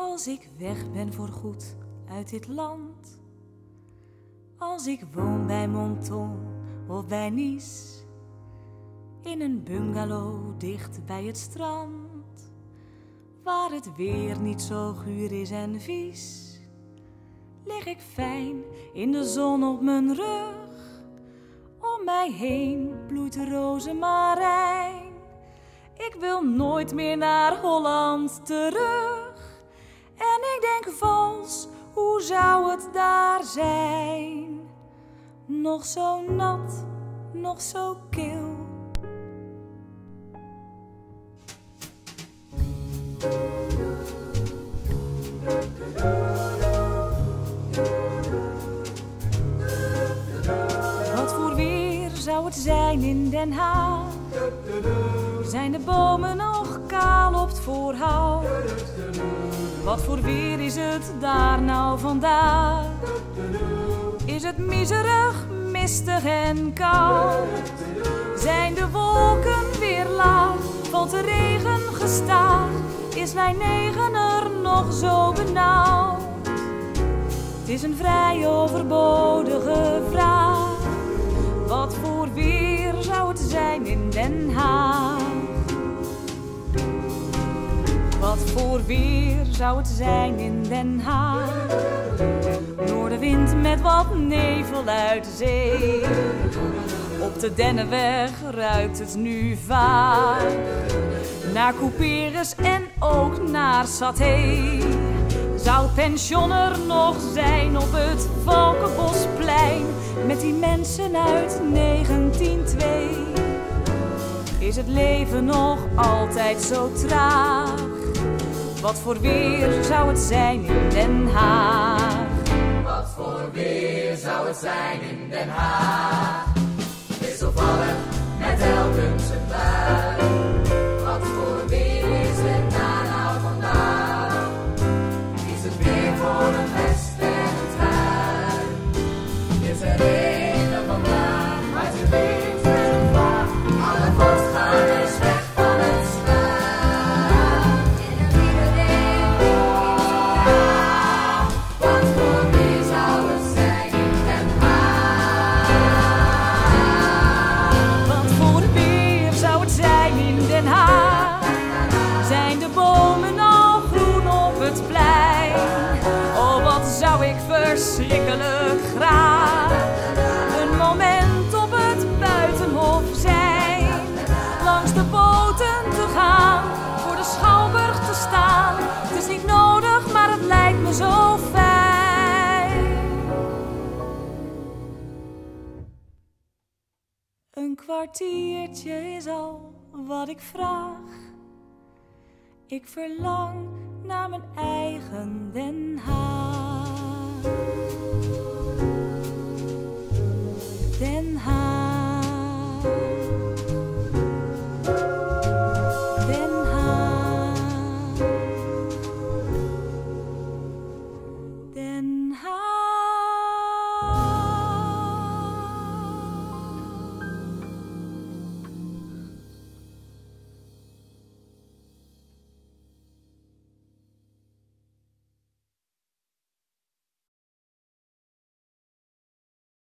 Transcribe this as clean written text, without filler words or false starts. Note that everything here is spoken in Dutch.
Als ik weg ben voorgoed uit dit land, als ik woon bij Menton of bij Nice, in een bungalow dicht bij het strand, waar het weer niet zo guur is en vies, lig ik fijn in de zon op mijn rug. Om mij heen bloeit de rozemarijn. Ik wil nooit meer naar Holland terug. En ik denk vals, hoe zou het daar zijn? Nog zo nat, nog zo kil. Wat voor weer zou het zijn in Den Haag? Zijn de bomen nog kaal op het voorhout? Wat voor weer is het daar nou vandaag? Is het miserig, mistig en koud? Zijn de wolken weer laag? Valt de regen gestaag? Is lijn 9 er nog zo benauwd? Het is een vrij overbodige vraag. Wat voor weer zou het zijn in Den Haag? Wat voor weer zou het zijn in Den Haag? Noordenwind met wat nevel uit de zee. Op de Dennenweg ruikt het nu vaag naar couperus en ook naar saté. Zou het pension er nog zijn op het Valkenbosplein met die mensen uit 1902? Is het leven nog altijd zo traag? Wat voor weer zou het zijn in Den Haag? Wat voor weer zou het zijn in Den Haag? Wisselvallig met telkens een bui. Wat voor weer is het daar nou vandaag? Is het weer voor een vest en een trui? Is er regen vandaag, maar ze wind met een vaag. Alle voorstanders weg van het strand. En iedereen graag. Wat voor weer zou het zijn in Den Haag? Wat voor weer zou het zijn in Den Haag? Zijn de bomen al groen op het plein? Oh, wat zou ik verschrikkelijk graag een moment op het buitenhof zijn. Langs de boten te gaan, voor de Schouwburg te staan. Het is niet nodig, maar het lijkt me zo fijn. Een kwartiertje is al wat ik vraag. Ik verlang naar mijn eigen Den Haag.